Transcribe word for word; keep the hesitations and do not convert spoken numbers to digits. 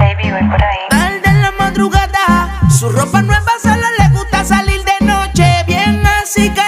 baby, voy por ahí. Tarde en la madrugada, su ropa nueva solo le gusta salir de noche. Bien así que